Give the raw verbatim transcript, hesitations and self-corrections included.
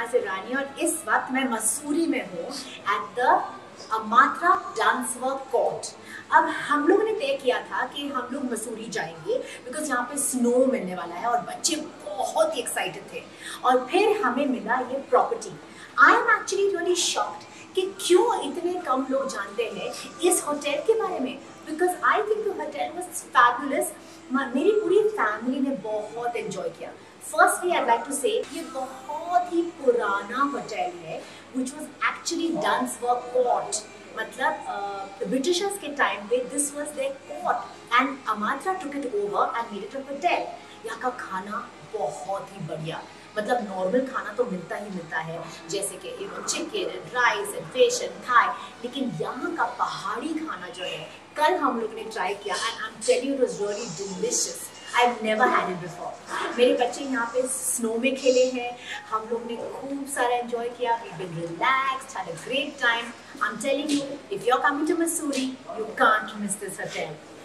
तनाज़ इरानी और इस वक्त मैं मसूरी में हूँ at the Amatra Dunsvirk Court. अब हम लोगों ने तय किया था कि हम लोग मसूरी जाएंगे बिकॉज यहाँ पे स्नो मिलने वाला है और बच्चे बहुत ही एक्साइटेड थे। और फिर हमें मिला ये property. I am actually really shocked कि क्यों इतने कम लोग जानते हैं इस होटल के बारे में, because I think the hotel was fabulous. मेरी पूरी फैमिली ने बहुत एंजॉय किया। फर्स्टली आई लाइक टू से ये बहुत ही पुराना होटल है which was actually Dunsvirk Court। मतलब ब्रिटिशर्स के टाइम पे this was there court and Amatra took it over and made it a hotel. यहाँ का खाना बहुत ही बढ़िया, मतलब नॉर्मल खाना तो मिलता ही मिलता है जैसे कि you know chicken and rice and fish and Thai, लेकिन यहाँ का पहाड़ी खाना जो है कल हम लोग ने ट्राई किया and I am telling you it was really delicious. I've never had it before। मेरे बच्चे यहाँ पे स्नो में खेले हैं, हम लोग ने खूब सारा एंजॉय किया। We've been relaxed, had a great time। I'm telling you, if you're coming to Missouri, you can't miss this hotel।